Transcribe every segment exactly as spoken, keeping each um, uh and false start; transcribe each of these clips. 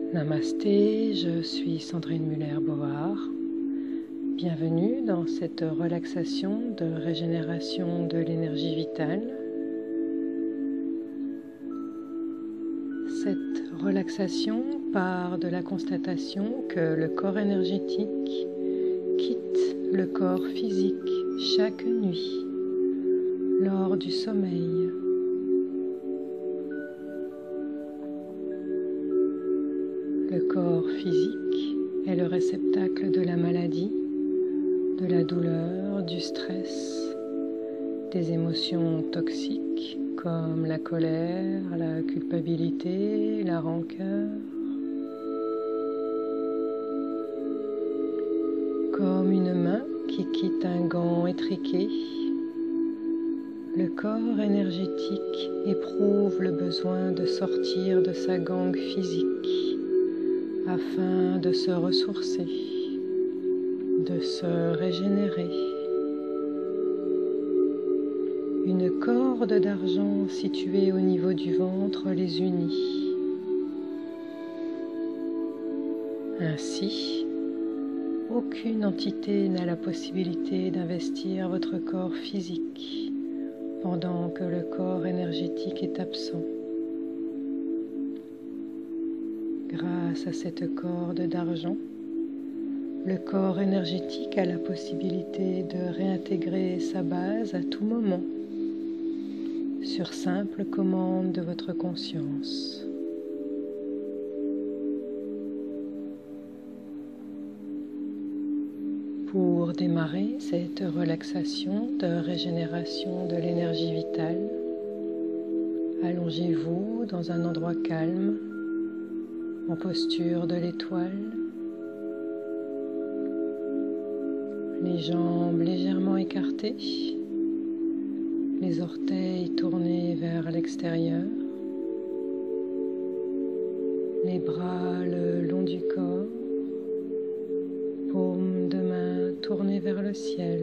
Namasté, je suis Sandrine Muller-Bohar. Bienvenue dans cette relaxation de régénération de l'énergie vitale. Cette relaxation part de la constatation que le corps énergétique quitte le corps physique chaque nuit lors du sommeil. Le corps physique est le réceptacle de la maladie, de la douleur, du stress, des émotions toxiques comme la colère, la culpabilité, la rancœur. Comme une main qui quitte un gant étriqué, le corps énergétique éprouve le besoin de sortir de sa gangue physique afin de se ressourcer, de se régénérer. Une corde d'argent située au niveau du ventre les unit. Ainsi, aucune entité n'a la possibilité d'investir votre corps physique pendant que le corps énergétique est absent. Grâce à cette corde d'argent, le corps énergétique a la possibilité de réintégrer sa base à tout moment, sur simple commande de votre conscience. Pour démarrer cette relaxation de régénération de l'énergie vitale, allongez-vous dans un endroit calme, en posture de l'étoile, les jambes légèrement écartées, les orteils tournés vers l'extérieur, les bras le long du corps, paumes de main tournées vers le ciel.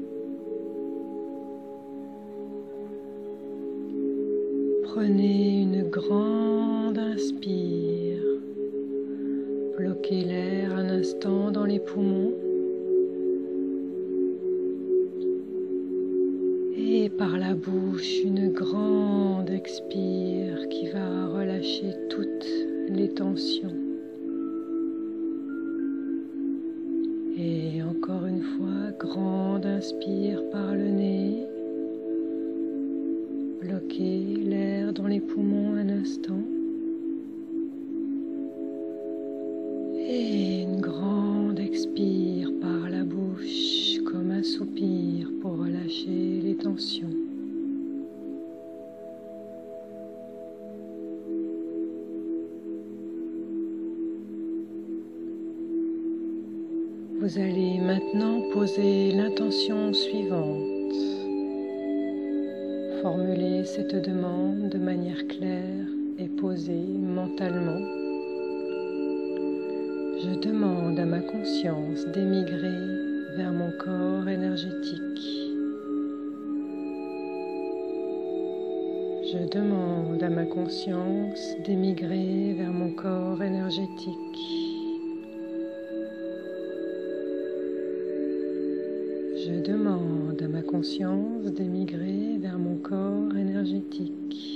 Prenez une grande inspire. Bloquez l'air un instant dans les poumons et par la bouche une grande expire qui va relâcher toutes les tensions. Et encore une fois, grande inspire par le nez. Bloquez l'air dans les poumons un instant. Et une grande expire par la bouche comme un soupir pour relâcher les tensions. Vous allez maintenant poser l'intention suivante. Formulez cette demande de manière claire et posée mentalement. Je demande à ma conscience d'émigrer vers mon corps énergétique. Je demande à ma conscience d'émigrer vers mon corps énergétique. Je demande à ma conscience d'émigrer vers mon corps énergétique.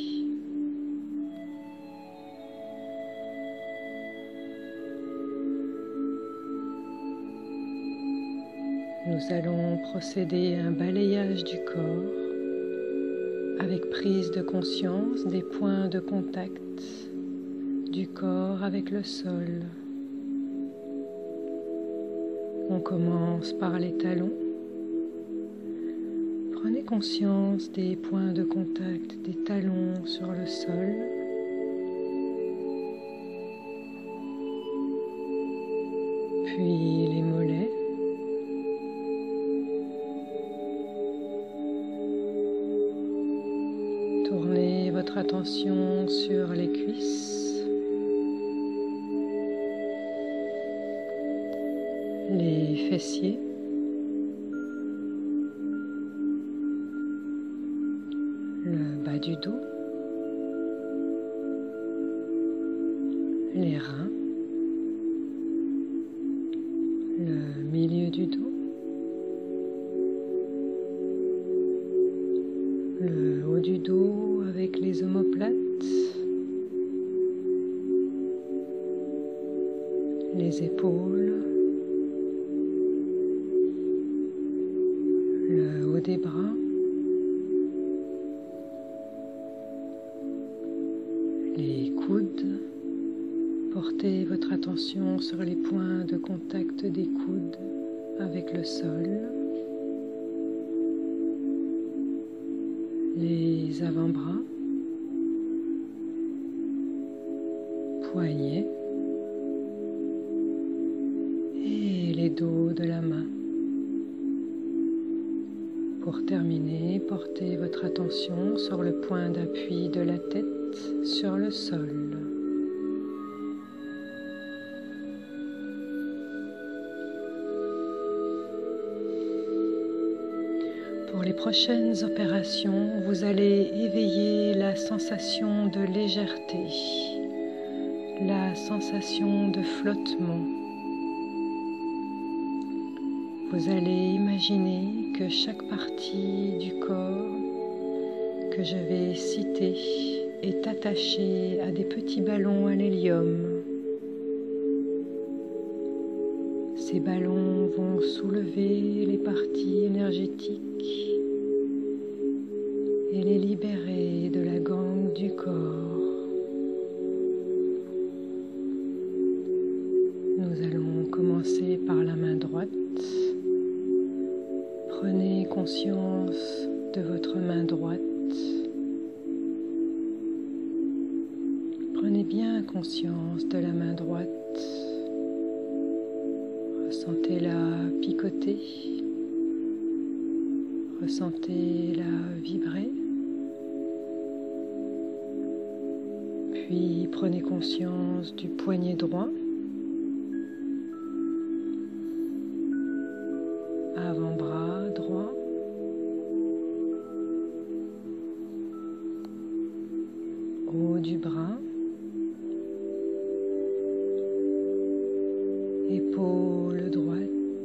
Nous allons procéder à un balayage du corps avec prise de conscience des points de contact du corps avec le sol. On commence par les talons. Prenez conscience des points de contact des talons sur le sol. Puis les mollets. Tournez votre attention sur les cuisses, les fessiers, le bas du dos, les reins, le milieu du dos, le haut du dos avec les omoplates, les épaules, le haut des bras, les coudes. Portez votre attention sur les points de contact des coudes avec le sol, les avant-bras, poignets et les dos de la main. Pour terminer, portez votre attention sur le point d'appui de la tête sur le sol. Pour les prochaines opérations, vous allez éveiller la sensation de légèreté, la sensation de flottement. Vous allez imaginer que chaque partie du corps que je vais citer est attachée à des petits ballons à l'hélium. Ces ballons vont soulever les parties énergétiques et les libérer de la gangue du corps. Nous allons commencer par la main droite. Prenez conscience de votre main droite. Prenez bien conscience de la main droite. Ressentez-la picoter. Ressentez-la vibrer. Puis prenez conscience du poignet droit. Avant-bras droit. Haut du bras. Épaule droite.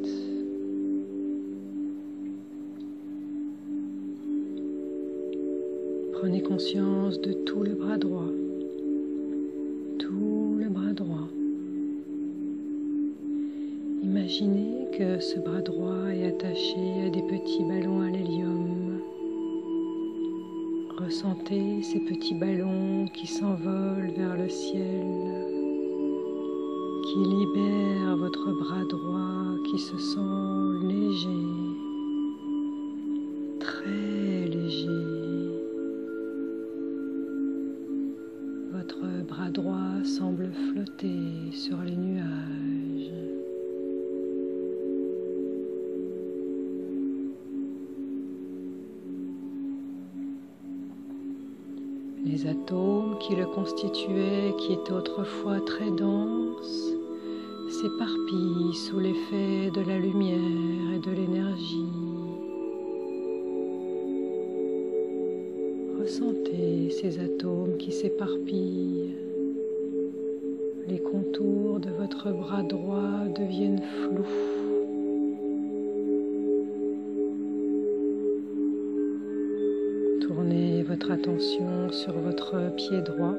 Prenez conscience de tout le bras droit. Tout le bras droit. Imaginez que ce bras droit est attaché à des petits ballons à l'hélium. Ressentez ces petits ballons qui s'envolent vers le ciel, qui libèrent votre bras droit qui se sent léger, très léger. Votre bras droit semble flotter sur les nuages. Les atomes qui le constituaient, qui étaient autrefois très denses, s'éparpillent sous l'effet de la lumière et de l'énergie. Ressentez ces atomes qui s'éparpillent. Les contours de votre bras droit deviennent flous. Tournez votre attention sur votre pied droit.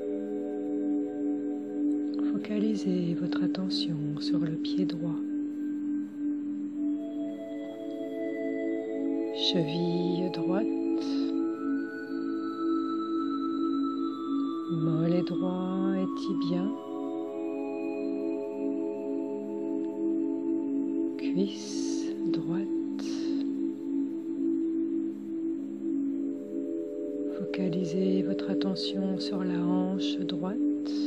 Focalisez votre attention sur le pied droit. Cheville droite. Mollet droit et tibia. Cuisse droite. Focalisez votre attention sur la hanche droite.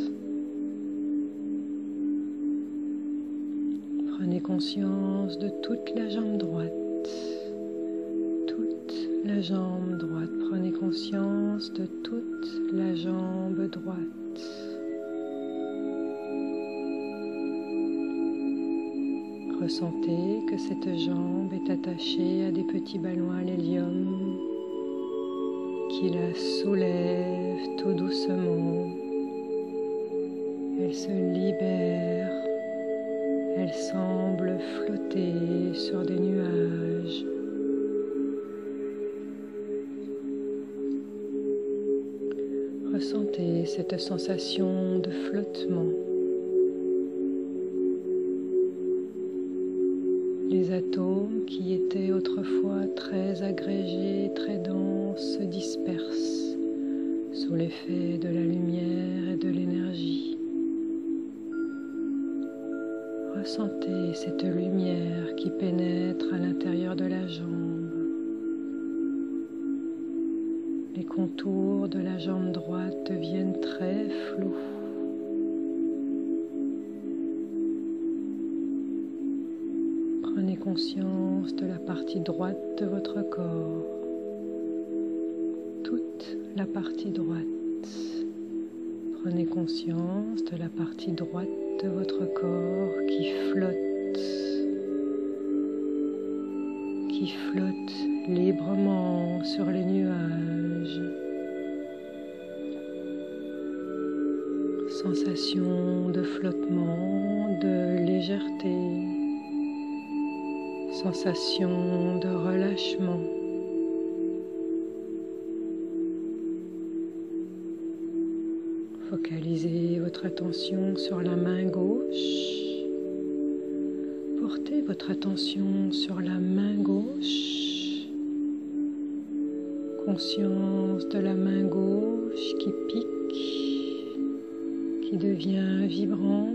Prenez conscience de toute la jambe droite. Toute la jambe droite. Prenez conscience de toute la jambe droite. Ressentez que cette jambe est attachée à des petits ballons à l'hélium qui la soulèvent tout doucement. Elle se libère, Elle semble flotter sur des nuages. Ressentez cette sensation de flottement. Les atomes qui étaient autrefois très agrégés, très denses, se dispersent sous l'effet de la lumière et de l'énergie. Ressentez cette lumière qui pénètre à l'intérieur de la jambe. Les contours de la jambe droite deviennent très flous. Prenez conscience de la partie droite de votre corps, toute la partie droite. Prenez conscience de la partie droite de votre corps qui flotte, qui flotte librement sur les nuages. Sensation de flottement, de légèreté, sensation de relâchement. Focalisez votre attention sur la main gauche. Portez votre attention sur la main gauche. Conscience de la main gauche qui pique, qui devient vibrante.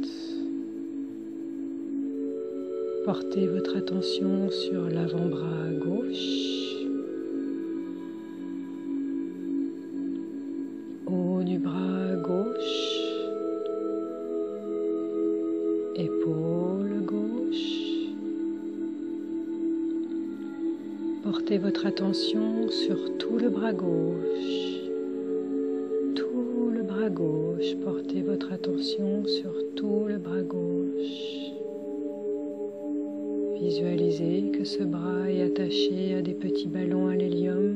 Portez votre attention sur l'avant-bras gauche, haut du bras gauche, épaule gauche. Portez votre attention sur tout le bras gauche, tout le bras gauche. Portez votre attention sur tout le bras gauche. Visualisez que ce bras est attaché à des petits ballons à l'hélium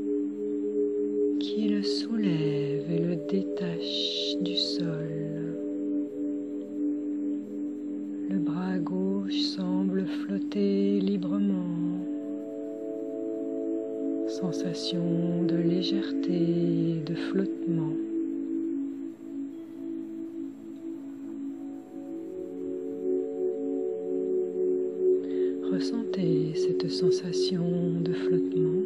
qui le soulèvent et le détachent du sol. Le bras gauche semble flotter librement. Sensation de légèreté, de flottement. Ressentez cette sensation de flottement.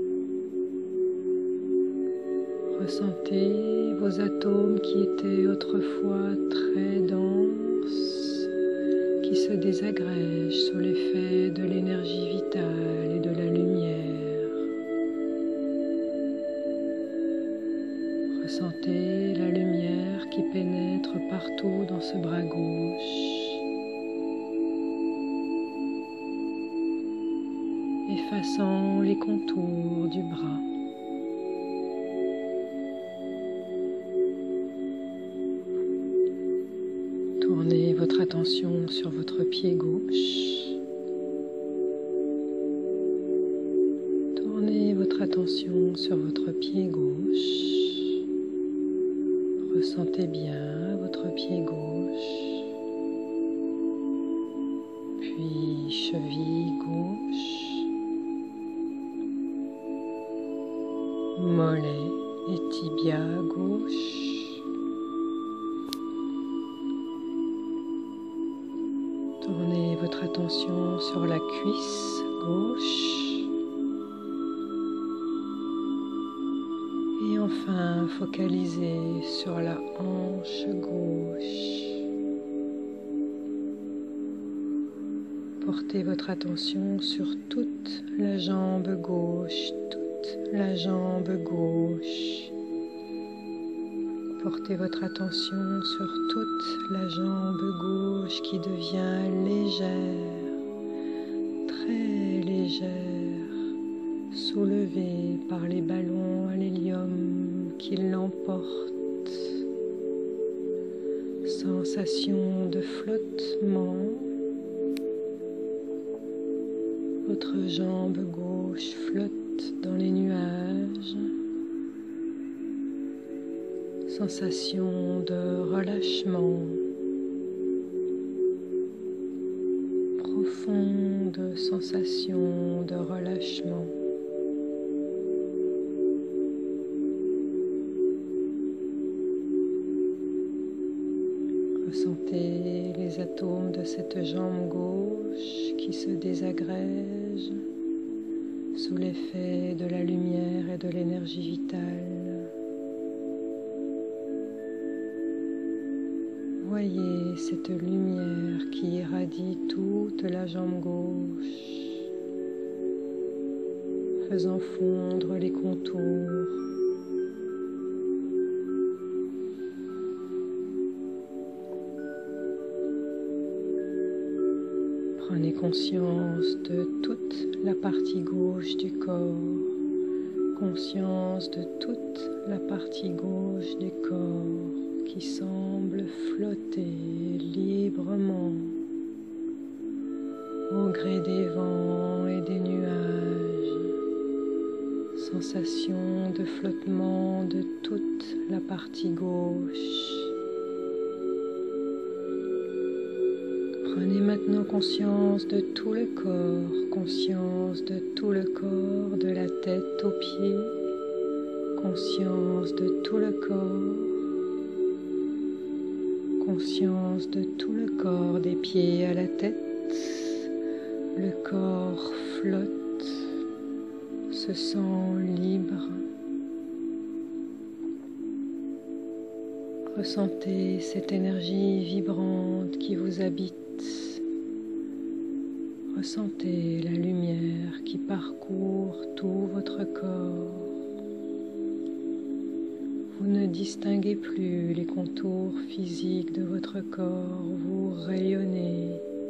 Ressentez vos atomes qui étaient autrefois très denses, qui se désagrègent sous l'effet de l'énergie vitale et de la lumière. Ressentez la lumière qui pénètre partout dans ce bras gauche. Effaçant les contours du bras. Tournez votre attention sur votre pied gauche. Tournez votre attention sur votre pied gauche. Ressentez bien votre pied gauche. Puis cheville gauche. Mollet et tibia gauche. Tournez votre attention sur la cuisse gauche. Et enfin, focalisez sur la hanche gauche. Portez votre attention sur toute la jambe gauche, toute la jambe gauche. Portez votre attention sur toute la jambe gauche qui devient légère, très légère, soulevée par les ballons à l'hélium qui l'emportent. Sensation de flottement. Votre jambe gauche flotte dans les nuages. Sensation de relâchement. sensation de relâchement. Ressentez les atomes de cette jambe gauche qui se désagrègent sous l'effet de la lumière et de l'énergie vitale. Voyez cette lumière qui irradie toute la jambe gauche, faisant fondre les contours. Prenez conscience de toute la partie gauche du corps, conscience de toute la partie gauche du corps qui semble flotter librement au gré des vents et des nuages. Sensation de flottement de toute la partie gauche. Prenez maintenant conscience de tout le corps, conscience de tout le corps, de la tête aux pieds, conscience de tout le corps, conscience de tout le corps, des pieds à la tête. Le corps flotte, se sent libre. Ressentez cette énergie vibrante qui vous habite. Ressentez la lumière qui parcourt tout votre corps. Vous ne distinguez plus les contours physiques de votre corps, vous rayonnez.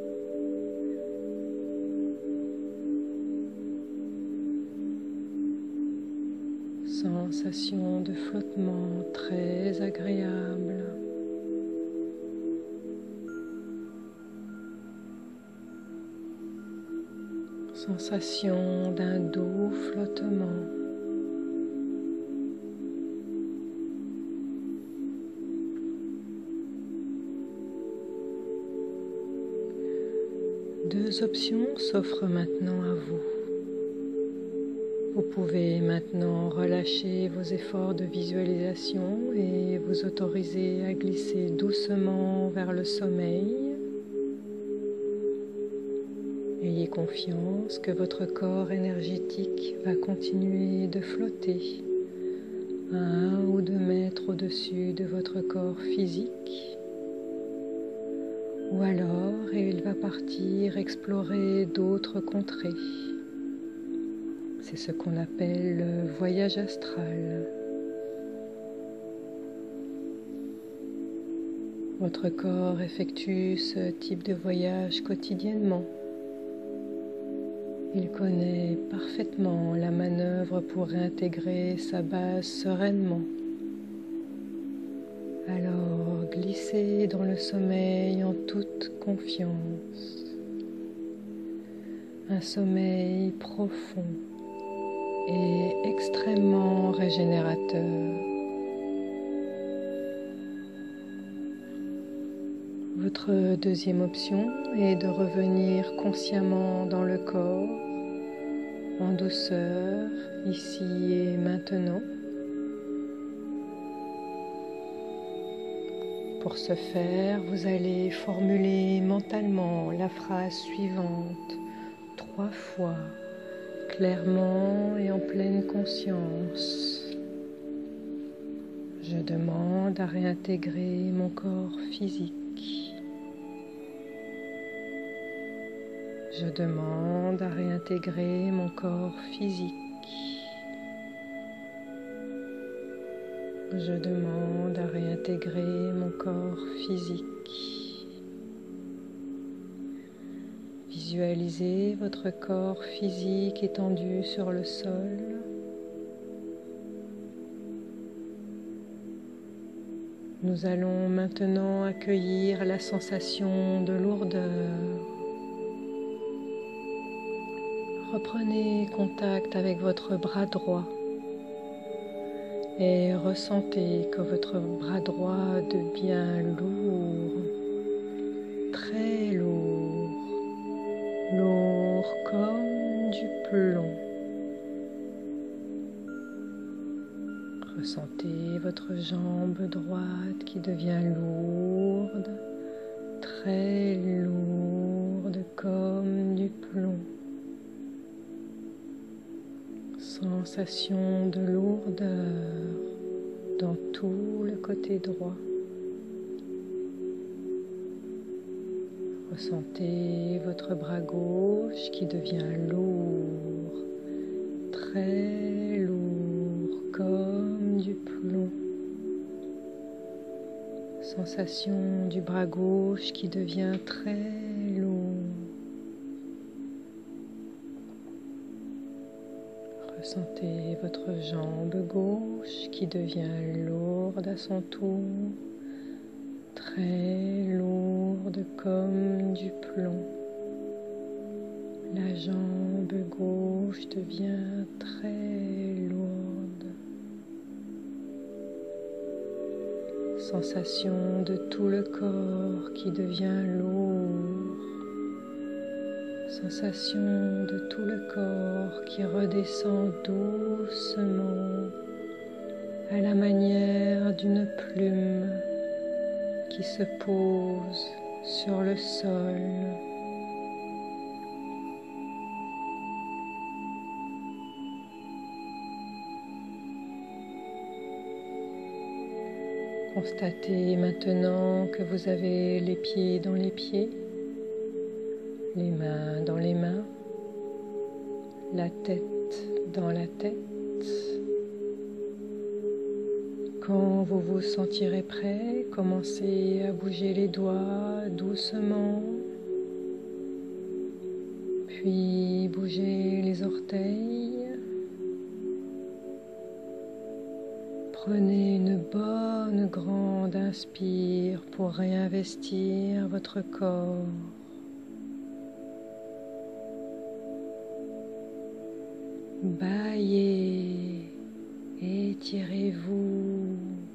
Sensation de flottement très agréable. Sensation d'un doux flottement. Deux options s'offrent maintenant à vous. Vous pouvez maintenant relâcher vos efforts de visualisation et vous autoriser à glisser doucement vers le sommeil. Ayez confiance que votre corps énergétique va continuer de flotter à un ou deux mètres au-dessus de votre corps physique. Ou alors il va partir explorer d'autres contrées. C'est ce qu'on appelle le voyage astral. Votre corps effectue ce type de voyage quotidiennement. Il connaît parfaitement la manœuvre pour réintégrer sa base sereinement. Alors, glissez dans le sommeil en toute confiance. Un sommeil profond et extrêmement régénérateur. Votre deuxième option est de revenir consciemment dans le corps, en douceur, ici et maintenant. Pour ce faire, vous allez formuler mentalement la phrase suivante trois fois, clairement et en pleine conscience. Je demande à réintégrer mon corps physique. Je demande à réintégrer mon corps physique. Je demande à réintégrer mon corps physique. Visualisez votre corps physique étendu sur le sol. Nous allons maintenant accueillir la sensation de lourdeur. Reprenez contact avec votre bras droit et ressentez que votre bras droit devient lourd, très lourd, lourd comme Ressentez votre jambe droite qui devient lourde, très lourde comme du plomb. Sensation de lourdeur dans tout le côté droit. Ressentez votre bras gauche qui devient lourd, très lourd comme du plomb. Sensation du bras gauche qui devient très lourd. Ressentez votre jambe gauche qui devient lourde à son tour, très lourde comme du plomb. La jambe gauche devient très lourde. Sensation de tout le corps qui devient lourd. Sensation de tout le corps qui redescend doucement à la manière d'une plume qui se pose sur le sol. Constatez maintenant que vous avez les pieds dans les pieds, les mains dans les mains, la tête dans la tête. Quand vous vous sentirez prêt, commencez à bouger les doigts doucement, puis bougez les orteils. Prenez une bonne grande inspire pour réinvestir votre corps. Bâillez, étirez-vous,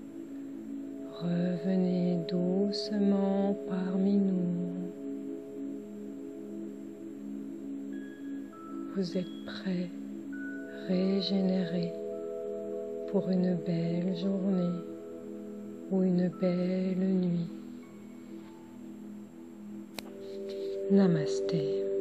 revenez doucement parmi nous. Vous êtes prêts, régénérés pour une belle journée ou une belle nuit. Namasté.